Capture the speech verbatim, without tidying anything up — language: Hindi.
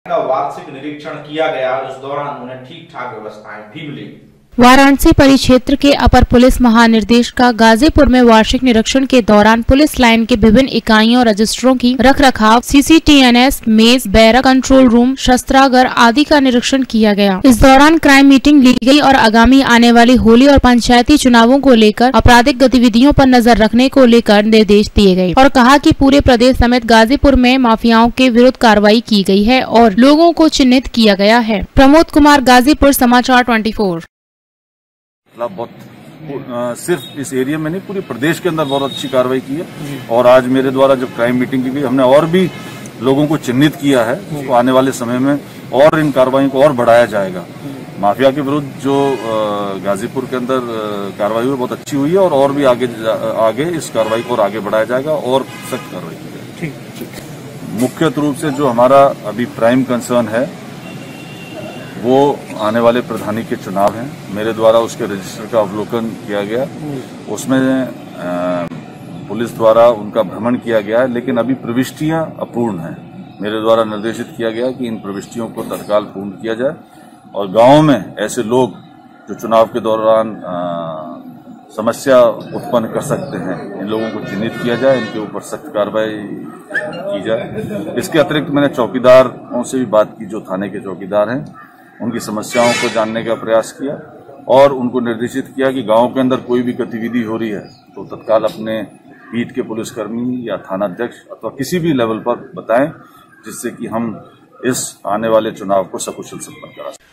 का वार्षिक निरीक्षण किया गया और इस दौरान उन्हें ठीक ठाक व्यवस्थाएं भी मिली। वाराणसी परिक्षेत्र के अपर पुलिस महानिर्देशक का गाजीपुर में वार्षिक निरीक्षण के दौरान पुलिस लाइन के विभिन्न इकाइयों और रजिस्टरों की रखरखाव, सीसीटीएनएस, मेज, बैरक, कंट्रोल रूम, शस्त्रागार आदि का निरीक्षण किया गया। इस दौरान क्राइम मीटिंग ली गई और आगामी आने वाली होली और पंचायती चुनावों को लेकर आपराधिक गतिविधियों पर नजर रखने को लेकर निर्देश दिए गए और कहा कि पूरे प्रदेश समेत गाजीपुर में माफियाओं के विरुद्ध कार्रवाई की गई है और लोगों को चिन्हित किया गया है। प्रमोद कुमार, गाजीपुर, समाचार चौबीस। बहुत आ, सिर्फ इस एरिया में नहीं, पूरे प्रदेश के अंदर बहुत अच्छी कार्रवाई की है। और आज मेरे द्वारा जब क्राइम मीटिंग की गई, हमने और भी लोगों को चिन्हित किया है। तो आने वाले समय में और इन कार्रवाई को और बढ़ाया जाएगा। माफिया के विरुद्ध जो गाजीपुर के अंदर कार्रवाई हुई बहुत अच्छी हुई है और और भी आगे आगे इस कार्रवाई को और आगे बढ़ाया जाएगा और सख्त कार्रवाई की जाएगी। मुख्य रूप से जो हमारा अभी प्राइम कंसर्न है वो आने वाले प्रधानी के चुनाव हैं। मेरे द्वारा उसके रजिस्टर का अवलोकन किया गया, उसमें आ, पुलिस द्वारा उनका भ्रमण किया गया है, लेकिन अभी प्रविष्टियां अपूर्ण हैं। मेरे द्वारा निर्देशित किया गया कि इन प्रविष्टियों को तत्काल पूर्ण किया जाए और गांव में ऐसे लोग जो चुनाव के दौरान आ, समस्या उत्पन्न कर सकते हैं, इन लोगों को चिन्हित किया जाए, इनके ऊपर सख्त कार्रवाई की जाए। इसके अतिरिक्त मैंने चौकीदारों से भी बात की, जो थाने के चौकीदार हैं, उनकी समस्याओं को जानने का प्रयास किया और उनको निर्देशित किया कि गांव के अंदर कोई भी गतिविधि हो रही है तो तत्काल अपने पीठ के पुलिसकर्मी या थानाध्यक्ष अथवा किसी भी लेवल पर बताएं, जिससे कि हम इस आने वाले चुनाव को सकुशल संपन्न करा सकें।